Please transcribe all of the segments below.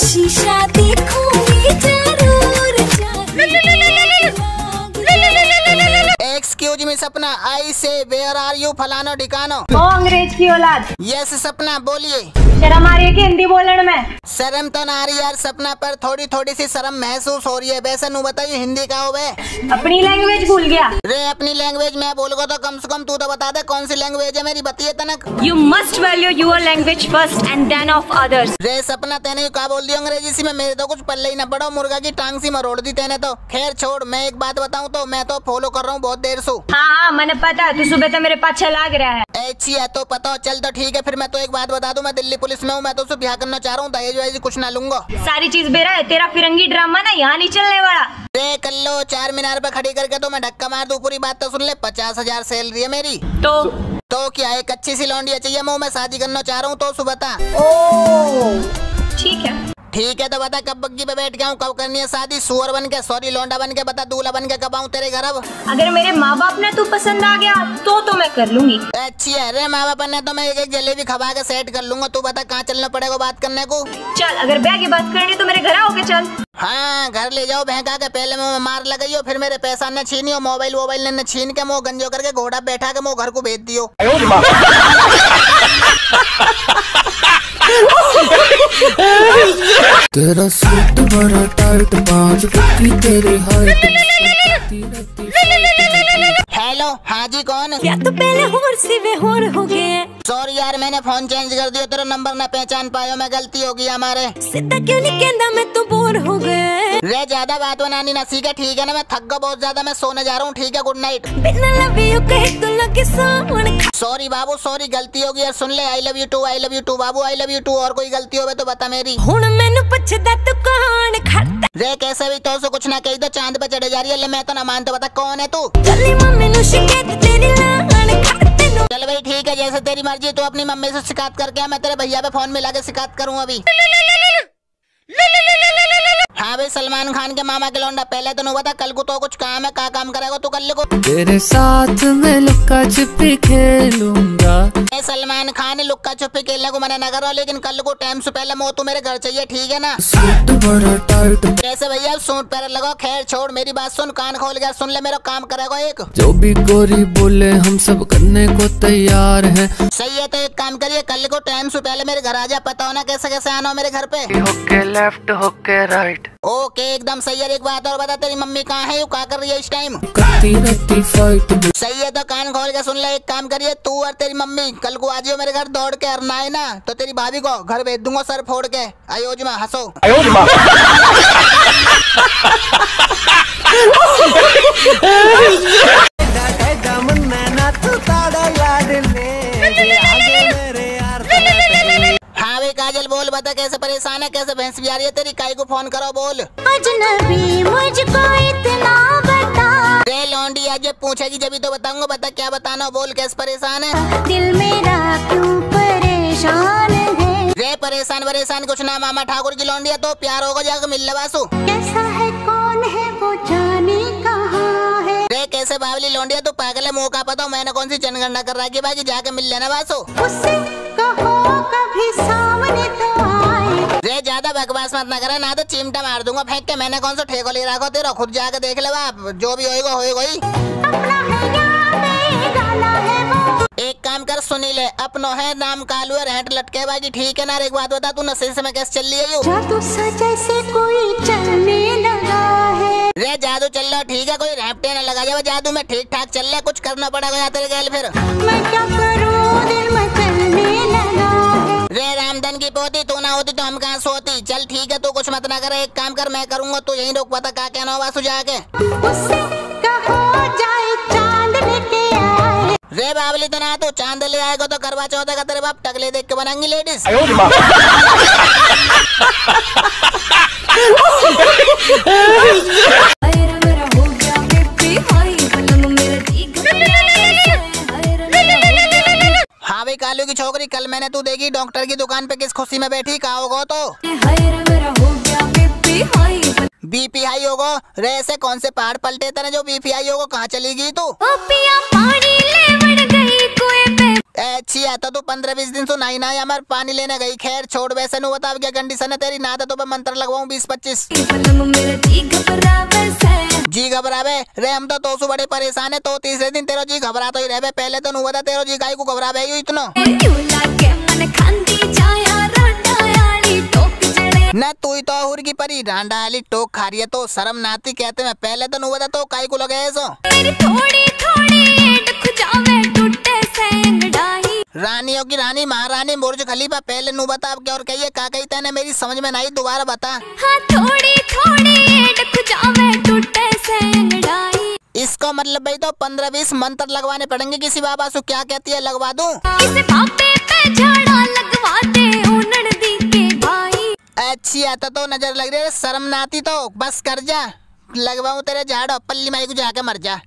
शीशा देखूंगी जरूर। एक्सक्यूज मी सपना, आई से वेयर आर यू फलानो ठिकानो। ओ अंग्रेज की औलाद। यस सपना बोलिए। शर्म आ रही है कि हिंदी बोलने में? शर्म तो ना आ रही यार सपना, पर थोड़ी थोड़ी सी शर्म महसूस हो रही है। वैसे नू बताइए हिंदी का हो बे? अपनी लैंग्वेज भूल गया रे। अपनी लैंग्वेज मैं बोलूंगा तो कम से कम तू तो बता दे कौन सी लैंग्वेज है मेरी, बतिए तनक। You must value your language first and then of others. रे सपना तेने क्या बोल दिया अंग्रेजी सी में? मेरे तो कुछ पल्ले ही न पड़ो, मुर्गा की टांग सी मरोड़ दी तेने तो। खैर छोड़, मैं एक बात बताऊं तो मैं तो फॉलो कर रहा हूँ बहुत देर से। हाँ मैंने पता, तू सुबह तो मेरे पाछे लाग रहा है। अच्छी है तो पता हो। चल तो ठीक है फिर, मैं तो एक बात बता दूं, मैं दिल्ली पुलिस में हूँ। मैं तो उससे ब्याह करना चाह रहा हूँ, दहेज वहेज कुछ ना लूंगा। सारी चीज बेरा है, तेरा फिरंगी ड्रामा ना यहाँ नहीं चलने वाला। रे कर लो 4 मीनार पे खड़ी करके तो मैं धक्का मार दूं। पूरी बात तो सुन ले, 50,000 सैलरी है मेरी। तो क्या एक अच्छी सी लौंडिया चाहिए, मैं शादी करना चाह रहा हूँ तो सुबह बता। ठीक है ठीक है तो बता कब बग्गी पे बैठ गया हूँ, कब करनी है शादी? सुअर बन के, सॉरी लौंडा बन के, बता दूल्हा बन के कब आऊँ तेरे घर? अब अगर मेरे माँ बाप ने तू पसंद आ गया तो मैं कर लूंगी। अच्छी है रे, माँ बाप ने तो मैं एक जलेबी खवा के सेट कर लूंगा। तू बता कहाँ चलना पड़ेगा बात करने को? चल अगर ब्याह की बात करनी तो मेरे घर आओगे? चल हाँ घर ले जाओ बहका के, पहले मुँह मार लगाइयो, फिर मेरे पैसा न छीनियो, मोबाइल वोबाइल ने छीन के मुँह गंजो करके घोड़ा बैठा के मुँह घर को भेज दियो। तेरा सूट बड़ा टाइट, 5 फुट तेरी हाइट। हेलो हाँ जी कौन? या तो पहले होर से वे होर हो गए। सॉरी यार मैंने फोन चेंज कर दिया, तेरा नंबर ना पहचान पायो मैं, गलती होगी हमारे। सीधा क्यों नहीं कहना, मैं तो बोर हो गए। रे ज्यादा बात बनानी ना सीखे ठीक है ना? मैं थक गया बहुत ज्यादा, मैं सोने जा रहा हूँ ठीक है, गुड नाइट। बिना लव यू कहे तो लगे सावन। सॉरी बाबू सॉरी, गलती होगी यार, सुन ले। आई लव यू टू बाबू, आई लव यू टू। और कोई गलती हो तो बता मेरी। हुण मैनू पुछदा तू कौन खड़ता? रे कैसे भी तो उसे कुछ ना कही तो चांद पे चढ़े जा रही है। ले मैं तो ना मानता, बता कौन है तू? चली मम्मी नु शिकायत तेरी लान खड़ते नु। चल भाई ठीक है, जैसे तेरी मर्जी। तू अपनी मम्मी से शिकायत करके, मैं तेरे भैया पे फोन मिला के शिकायत करूँ अभी। हाँ भाई सलमान खान के मामा के लौंडा, पहले तो नहीं बता कल को तो कुछ काम है, क्या काम करेगा तू कल को? तेरे साथ मैं लुक्का छिपी खेलूंगा। सलमान खान लुक्का छुपी खेलने को मना न करो, लेकिन कल को टाइम से पहले तू मेरे घर चाहिए ठीक है ना? सूट बड़ा टाइट। कैसे भैया सूट पैर लगाओ। खैर छोड़, मेरी बात सुन, कान खोल गया सुन ले, मेरा काम करेगा एक। जो भी गोरी बोले हम सब करने को तैयार हैं। सही है तो एक काम करिए, कल को टाइम से पहले मेरे घर आ जा, पता होना कैसे कैसे आना हो मेरे घर पे। होके लेफ्ट होके राइट। ओके एकदम सही है। एक बात और बता, तेरी मम्मी कहाँ है, क्या कर रही है इस टाइम? करती रहती फाइट। सही है तो कान खोल के सुन ले, एक काम करिए तू और तेरी मम्मी कल को आ जाओ मेरे घर दौड़ के। और ना है ना तो तेरी भाभी को घर भेज दूंगा सर फोड़ के। अयोजमा हंसो। हाँ भाई काजल बोल, बता कैसे परेशान है, कैसे भैंस भी आ रही है तेरी? काई को फोन करो बोल। अजनबी मुझको इतना बता। रे लौंडी आज पूछेगी जब तो बताऊंगा, बता क्या बताना, बोल कैसे परेशान है? दिल मेरा क्यों परेशान है? रे परेशान कुछ ना, मामा ठाकुर की लौंडी है तो प्यार होगा जाकर मिल ले वासु। कैसा है कौन है वो जाने कहाँ है? रे कैसे बावली लौंडिया तू पागल है, मुँह का पता मैंने कौन सी जनगणना कर रहा है कि बाकी जाके मिल लेना वासु। उससे कहो कभी सामने तो आए। रे ज्यादा बकवास मत ना करे, ना तो चिमटा मार दूंगा फेंक के। मैंने कौन सा ठेको ले रखा तेरा, खुद जाके देख ले बाप, जो भी होएगा होएगा ही। अपना है या बेगाना है वो? एक काम कर सुनी ले, अपनो है नाम कालू है, रहट लटके बाकी ठीक है ना? एक बात बता, तू नशे से मैं कैसे चल रही है? जादू सा जैसे कोई चलने लगा है। रे जादू चल रहा ठीक है, कोई रैपटे न लगा जाए जादू में, ठीक ठाक चल रहा, कुछ करना पड़ेगा यहाँ तेरे गैल फिर। मैं क्या करूँ दिल में चलने लगा है। रे रामधन की पोती तू ना होती तो हम कहाँ सोती। चल ठीक है तू कुछ मत ना करे, एक काम कर मैं करूँगा, तू यहीं रोक, पता क्या कहना होगा वासु जाके। उससे कहो जाए चांद लेके आए। रे बावली तो ना तू चांद ले आएगा तो करवा चौथ का तेरे बाप टकले देख के बनाएंगी लेडीज। हाँ भाई कालू की छोकरी, कल मैंने तू देखी डॉक्टर की दुकान पे किस खुशी में बैठी, कहा होगा तो? बीपी हाई होगो रे, ऐसे कौन से पहाड़ पलटे तेरे जो बीपी हाई होगो? कहाँ चली गई तू? अच्छी आता तू 15-20 दिन तो नहीं ना हमारे पानी लेने गई। खैर छोड़, वैसे नु बता क्या कंडीशन है तेरी? ना तो मंत्र लगवाऊं 20-25। जी घबरावे रे, हम तो सु बड़े परेशान है। तो तीसरे दिन तेरा जी घबरा तो ही रहे। पहले तो नु बता तेरा जी गाय को घबरावे इतना न? तू ही तो हुर की परी डांडा आली टोक खा रही है तो शर्म नाती कहते मैं। पहले तो नु बता तो काय को लगे ऐसो रानियों की रानी महारानी बुर्ज खलीफा। पहले नु बता अब क्या और कहिए का कही तेने? मेरी समझ में नहीं, दोबारा बता। हाँ, थोड़ी इसको मतलब भाई तो 15-20 मंत्र लगवाने पड़ेंगे किसी बाबा से। क्या कहती है, लगवा दूं? अच्छी आता तो नजर लग रही है, शर्म ना आती तो बस कर जा। लगवाऊं तेरे झाड़, पल्ली माई को जाके मर जा।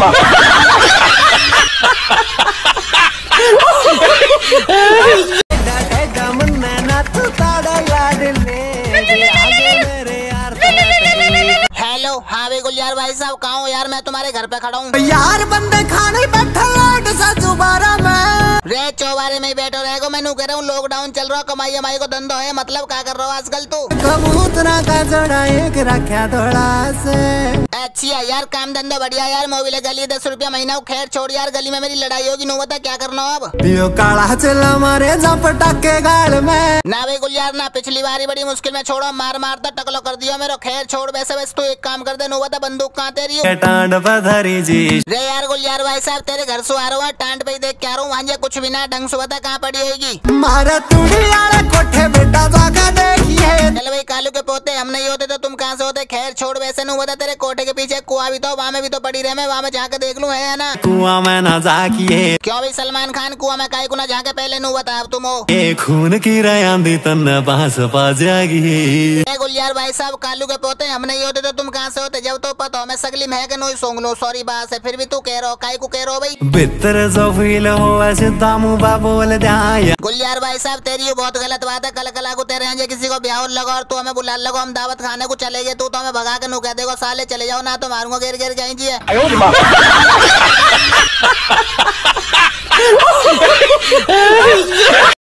हेलो, हाँ वे गुलजार भाई साहब कहाँ हो यार? मैं तुम्हारे घर पे खड़ा हूँ यार। बंदे खाने बैठा दोबारा में रे, चौबारे में बैठो रहेगो। मैं कह रहा हूँ लॉकडाउन चल रहा, कमाई हमाई को धंधो है, मतलब क्या कर रहा हो आजकल तू? कबूतरा का जोड़ा एक रखा थोड़ा से। अच्छी है यार, काम धंधा बढ़िया यार। मोबाइल गली 10 रुपया महीना। खैर छोड़ यार, गली में मेरी लड़ाई होगी, नो बता क्या करना अब? यो काला चला मारे जा पटाके गाल में। ना वे गुलजार ना, पिछली बारी बड़ी मुश्किल में छोड़ो, मार मारता टकलो कर दिया मेरा। खैर छोड़, वैसे तू एक काम कर दे, नो बता बंदूक कहाँ तेरी हो? टांड पधरी जी रे यार गुलजार भाई साहब तेरे घर से आ रहा हूँ, टांड पे देख के आ रहा हूँ। वहाँ कुछ भी ना, ढंग से बता कहाँ पड़ी होगी? मारा कोठे बेटा जागा देखिए। चल भाई कालू के पोते, हम नहीं होते तो तुम कहाँ से होते? खैर छोड़, वैसे नु बता तेरे कोठे के पीछे कुआं भी तो, वहाँ में भी तो पड़ी रहे। मैं वहाँ में जाके देख लूँ, है ना? कुआं में ना जाकिए। क्यों भाई सलमान खान कुआं में काहे को ना जाके? पहले नु बता अब तुम हो खून की रयांदी तन पास पा जाएगी। गुलजार भाई साहब कालू के पोते, हम नहीं होते तो तुम कहाँ से होते? जब तो पता मैं सगली महक नो सोंग लो। सॉरी बात है, फिर भी तू कह रहा हो काहे को कह रहा हो भाई? बितर जो फील हो ऐसे दामू बा बोल दिया। गुलजार भाई साहब तेरी ये बहुत गलत बात है। कल कला को तेरे यहाँ किसी को ब्याह लगा और तू हमें बुला लगो, हम दावत खाने को चले गए, तू तो हमें भगा के नु कह देगा साले चले जाओ, ना तो मारूंगा घेर घेर जाएंगे।